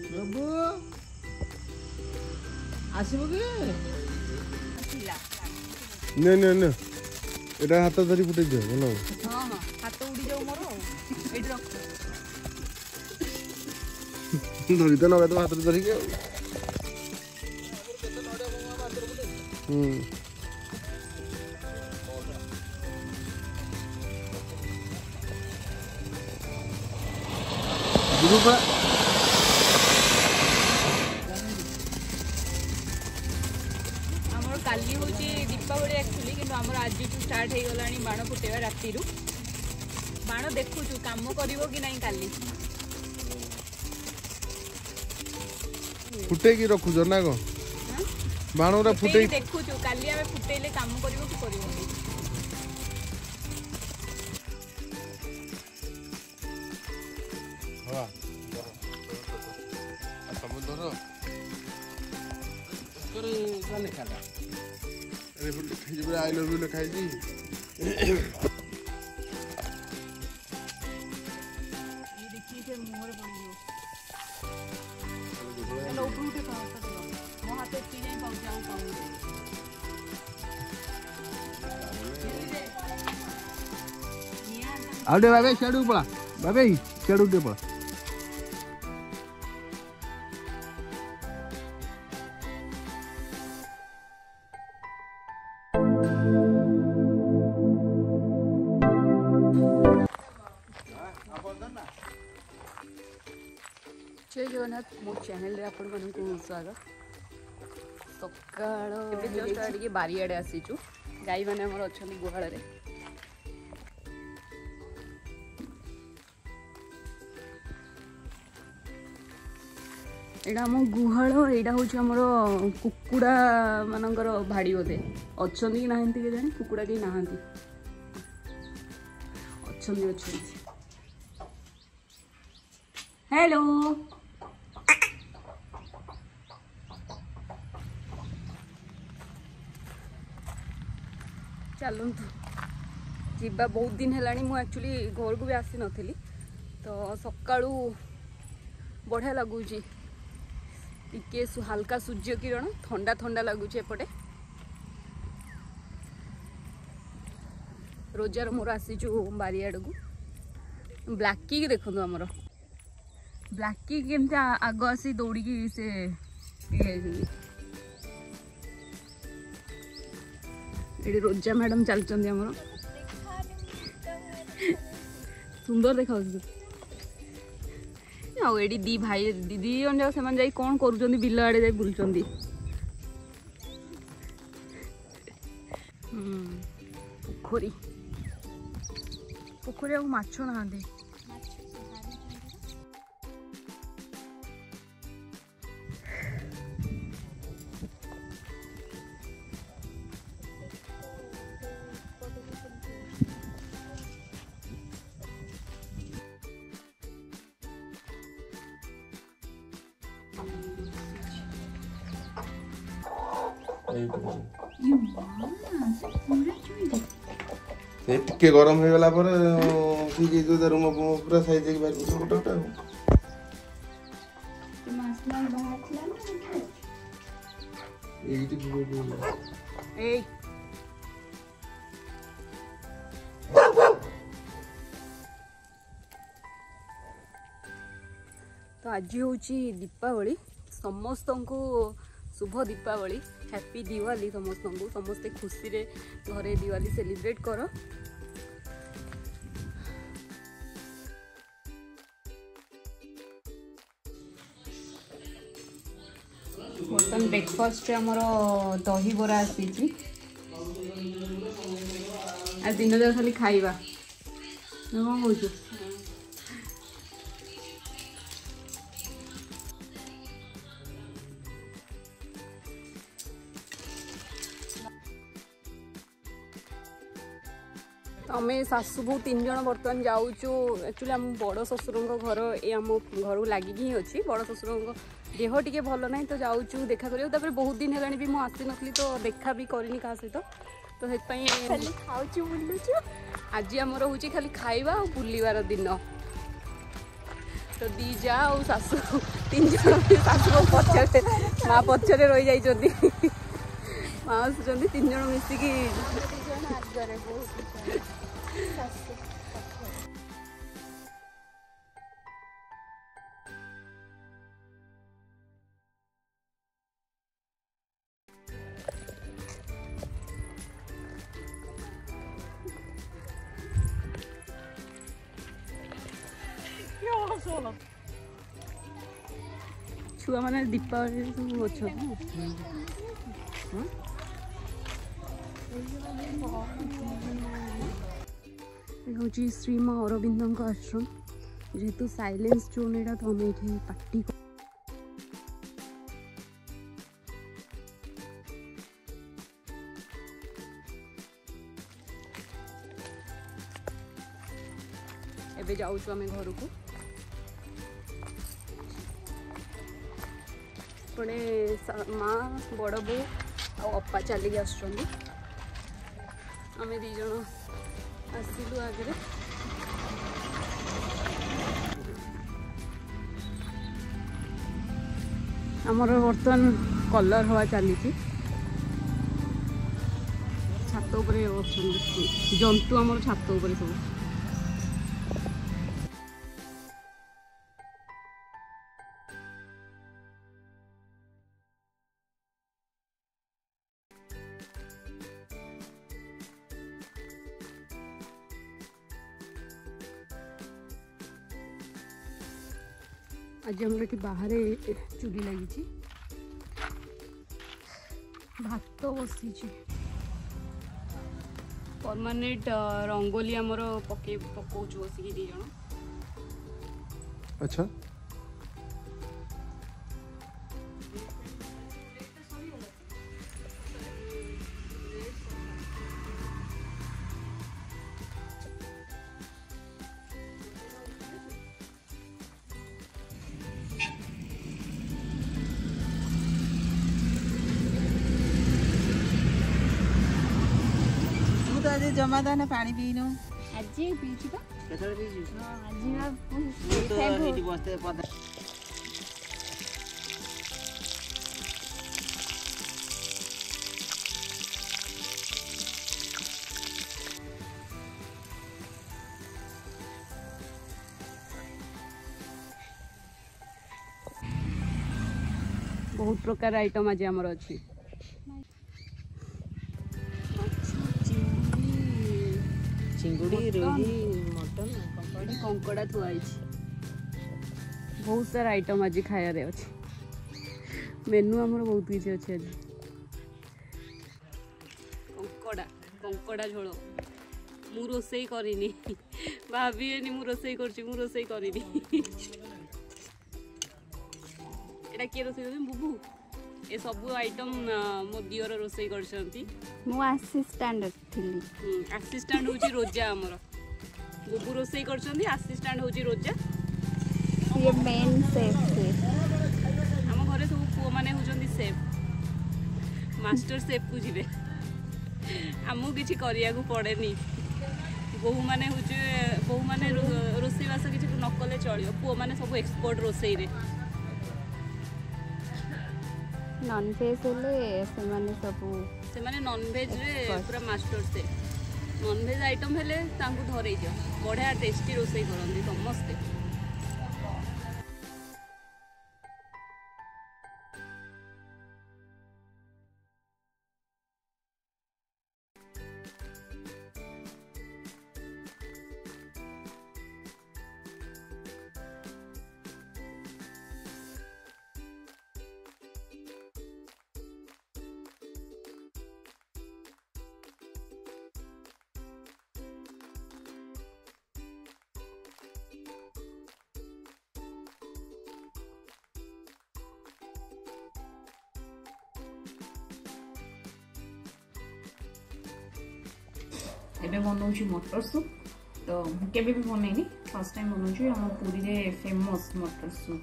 बाबू आसब कि न न न एटा हाथ धरी फुटे दियो भलो हां हां हाथ उड़ी जाऊ मोर एडी रख धरी तो नगा तो हाथ धरी के गुरुपा काली हूँ दीपावली एक्चुअली कि आज स्टार्ट हो गला बाण फुटेवा राति बाण देखु काम कर कि नहीं काली फुटे की रखुज ना को बाणरा फुटे देखु काली आमे फुटेले काम करिवो कि करिवो हां समुद्र करे जाने खादा अरे फुटे जे आई लव यू लिखाई जी ये देखिए के मोहर बनियो चलो उठे पाऊ मो हाथ एती नहीं पाऊ जाऊ पाऊ आउडे बाबे छेडू पळा बाबे छेडू दे पळा जय जगन्नाथ मो चैनल रे आपण मन को स्वागत सकाळ एबे जस्ट आडी बारी आडे आसीचु गाई माने हमर अछनी गुहाळ रे एडा हम गुहाळ एडा होची हमर कुकुडा मानकर भाडी होते अछनी नाहंती के जानी कुकुडा के नाहंती अछनी अछनी हेलो चलतु जीवा बहुत दिन है एक्चुअली घर को भी आसी नथली तो सकाळू बढ़िया लगुच टिके हल्का सूर्य किरण ठंडा ठंडा लगुच एपटे रोजार मोर आसीचु बारियाड़ को ब्लैकी देखु आमर ब्लैकी केमती आग आसी दौड़ी से ये रोजा मैडम चलते आमर सुंदर देखा आड़ी दी भाई दीदी जन से जाई कौन कर बिल आड़े जाई बुलुंट पोखरी पोखरी आ माछ नहांती टिके गरम हो गला पर ठीक है जो रूम पूरा साइज के बाहर गोटा गोटा मसला बाहर चला ना ए तो आज हूँ दीपावली समस्त को शुभ दीपावली हैप्पी दिवाली समस्त को समस्ते खुशी रे घरे दिवाली सेलिब्रेट कर बर्तन ब्रेकफास्ट आमर दही बरा आसी आज दिन जाक खाली खाइबा कौन कौन आम सासू बो 3 जन बर्तमान जाऊँ एक्चुअली आम बड़ ससुर घर ये आम घर को लगिक ही अच्छी बड़ ससुर देह टी भल ना तो जाऊँ देखा कर बहुत दिन है भी मुझे आसी नी तो देखा भी करनी क्या सहित तो खाऊ बुलूचु आज आमर हूँ खाली खाइबा और बुलवार दिन तो दी जा और सासू 3 जन सासू पछरे माँ पछरे रही जाइछन्ती माँ आसुचन्ती 3 जन मिसिकी छुआ मैंने दीपावली सब अच्छा हूँ श्री माँ अरविंद आश्रम जेहेतु साइलेंस जोन एटा तो हम ये पार्टी एबे जाऊँ आम घर को पुणे माँ बड़ बो अपा चलिक आम 2 जन आसिलु आगे आमर बर्तमान कलर हवा चली छात उपरे जंतु आमर छात उपरे सब आज आम बाहर चूली लगी भात बसी परमानेंट रंगोली आमर पकाऊ बसिक 2 जन अच्छा आज जमा दाना पानी पीनु आज पीछी तो केतरे पीजु आज तो एठी बसते पदा बहुत प्रकार आइटम आज आमर अच्छी चिंगुड़ी रोही मटन कंकड़ा थुआई बहुत सारा आइटम आज खाया अच्छे मेनू आमर बहुत किसी अच्छे आज कंकड़ा झोल मु रोसई करनी भाभी मु रोसई करनी एटा किए रोसई कर बुबू ए सब आइटम मो दियर रोसई करछंती मु असिस्टेंट थिली असिस्टेंट होची रोजा हमर बुबू रोसई करछंती असिस्टेंट होची रोजा ये मेन सेफ थे हम घरे सब पुओ माने होचंती सेफ मास्टर सेफ को जिवे हमू किछि करिया को पड़ेनी बहु माने होचे बहु माने रोसई वास किछि न कले चलियो पुओ माने सब एक्सपर्ट रोसई रे नॉन वेज हेले से माने नॉन वेज रे पूरा मास्टर से नॉन वेज आइटम हेले तांकु धरई दियो बढ़िया टेस्टी रोसई करंदी समस्ते एबे बनाऊँ मटर सूप तो केबे भी बनैनी फर्स्ट टाइम बनाऊँ आम पुरी रे फेमस मटर सूप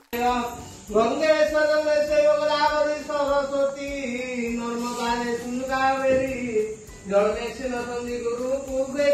गंगेश्वर में से गोदावरी सरस्वती नर्मदा ने कावेरी जल दक्षिण संधि गुरु कुबेर।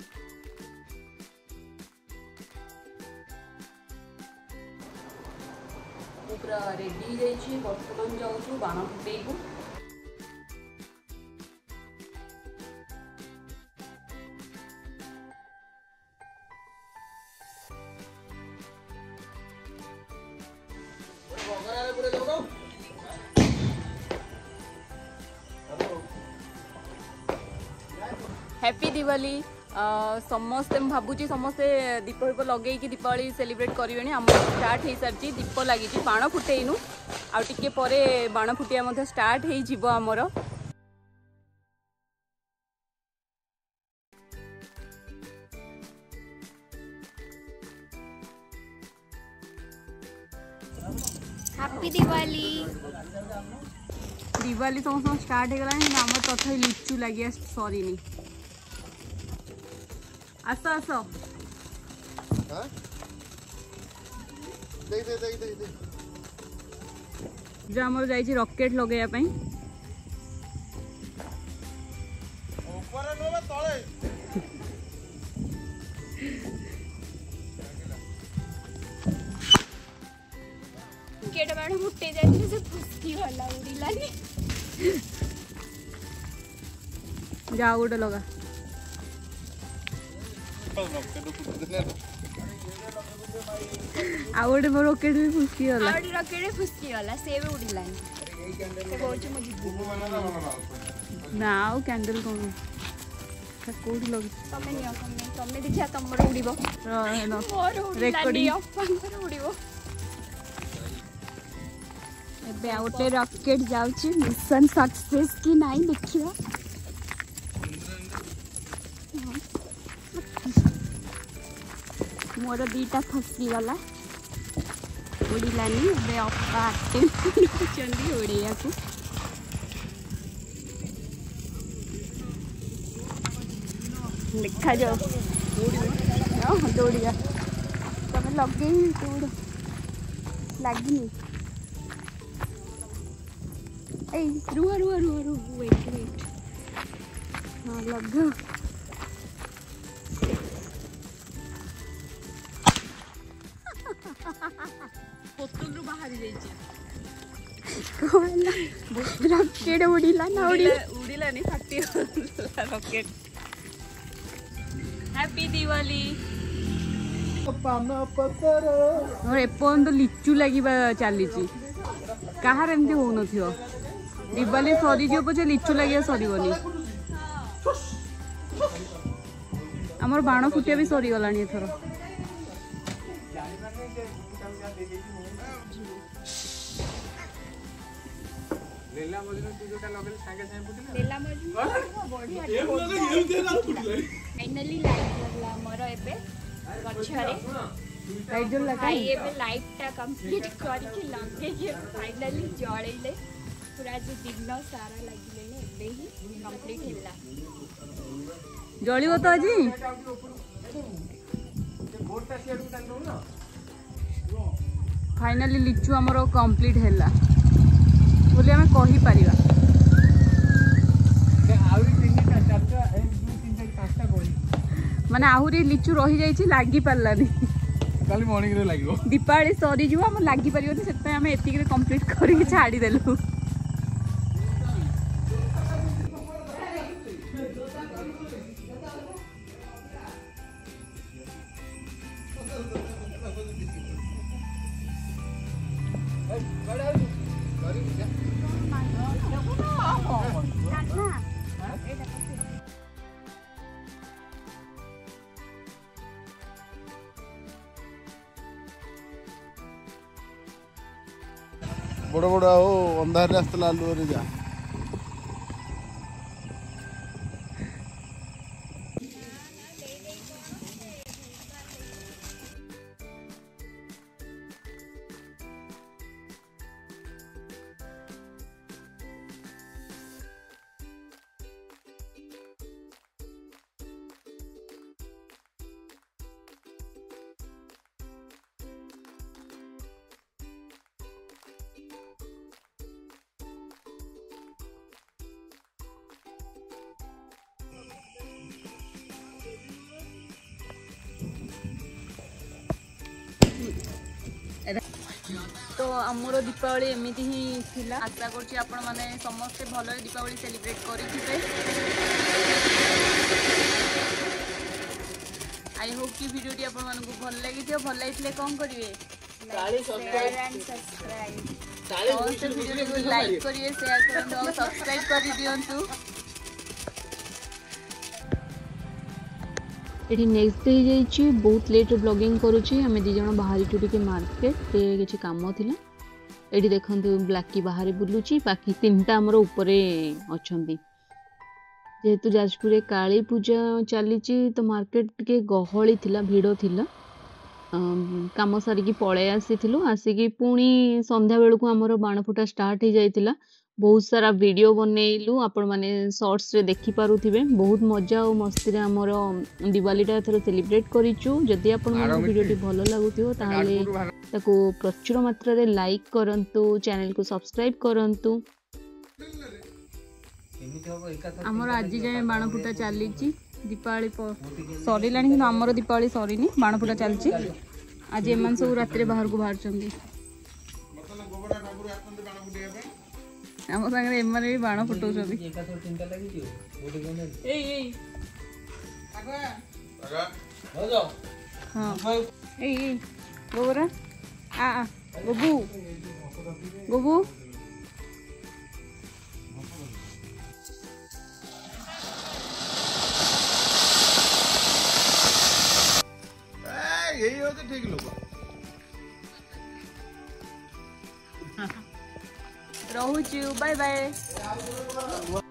पूरा रेडी जाइए बर्तमान जाऊँ बाण फुटेबू। हैप्पी दिवाली समस्ते भावुची समस्ते दीप दीप लगे दीपावली सेलिब्रेट करें आम स्टार्ट हो सारी दीप लगी बाण फुटेनु आउ टिके परे बाण फुटिया स्टार्ट हो आमर। हैप्पी दिवाली। दिवाली समस्त स्टार्ट हो गला आम तथा लिचु लगे सरी नहीं आस आस आमर जाइए रॉकेट लगे केटा बाण फुटे जाए से फुसकी वाला उड़िलानी जाओ गोटे लगा आ गोटे मो रॉकेट भी फुसकी गला रॉकेट फुसकी वाला से भी उड़िलानी से बोलछ मु जिबी ना आउ कैंडल कौन कोड लग तमे नियो तमे देखिया तमरो उड़ीबो मोर उड़िलानी अपन उड़ीबो। एबे आ गोटे रॉकेट जाउची मिशन सक्सेस की नहीं देखिया मोर दीटा फसी गला उड़िलानी बे अपा चंदी उड़िया को लिखा जाओ दौड़िया तमे लगे दौड़ लगिनी ए रुआ रुआ रुआ रुआ वेट हाँ लग होटल रु बाहर जाइए रॉकेट उड़िला ना उड़िला नहीं फाटी रॉकेट। हैप्पी दिवाली। और एपर्यंत लिचु लगे चली कहार एमती हो दिवाली सरीज पचे लिचु लगे सरबनी आमर बाण फुटिया भी सरीगला एथर। फाइनली लाइट लगला मोर एबे गछरे लाइट जल लगा भाई एबे लाइट टा कंप्लीट करके लगे के फाइनली जळैले पूरा जो दिन सारा लागिले ने एबे ही कंप्लीट होला जलियो तो आज फाइनली लिचु आमर कंप्लीट हैला बोली आम कही पारिबा। माने आहुरी लिचु रही जाइछि लागी पारलानी काली मॉर्निंग रे लागिवो दीपावली सरी जीव हम लागी पारिबनी सेत हम एतिक रे कंप्लीट करिक छाडी देलु। बड़ बड़ अंधार आसला आलुअ जा तो आमर दीपावली एमती ही थिला आशा करछि आपण माने समस्ते भल दीपावली सेलिब्रेट करिथिबे आई होप कि वीडियो टी आपण मानकु भल लागिथियो भल लागितले कोन करिवे शेयर एंड सब्सक्राइब और से वीडियो को लाइक करिए शेयर करिए और सब्सक्राइब कर दियंतु एठी नेक्स्ट डे जाइछि बहुत लेट ब्लॉगिंग करूछि हमें दी जण बाहरी टुटी के मार्केट ते किछि काम थिला एठी देखंतु ब्लैकी बाहरी बुलुछि बाकी तीनटा हमर ऊपरे अछंती जेहेतु जाजपुर काली पूजा चलीछि तो मार्केट के गहली थिला भीड़ थिला काम सारिकी पळे आसीथिलु आसिकी पुणी संध्या बेलू हमर बाण फुटा स्टार्ट हो जाइतिला बहुत सारा वीडियो बनैलु आपण माने शॉर्ट्स रे देखि पारुथिबे बहुत मजा और मस्ती रे हमर दिवाली टा एथरो सेलिब्रेट करिचु जदि आपण माने वीडियो टी भलो लागुथियो ताहाले ताको प्रचुर मात्रा रे लाइक करंतु चैनल को सब्सक्राइब करंतु हमर आज जाय बाण फुटा चलीछि दीपावली सरीलानी कि हमर दीपावली सरीनी बाण फुटा चलछि आज एमन सब रात रे बाहर को बाहर चंदी हम संगे एमन भी बाण फुटौ छथि एई हां एई गोबरा आ गोबू गोबू यही हो तो ठीक लोग रहूछु बाय बाय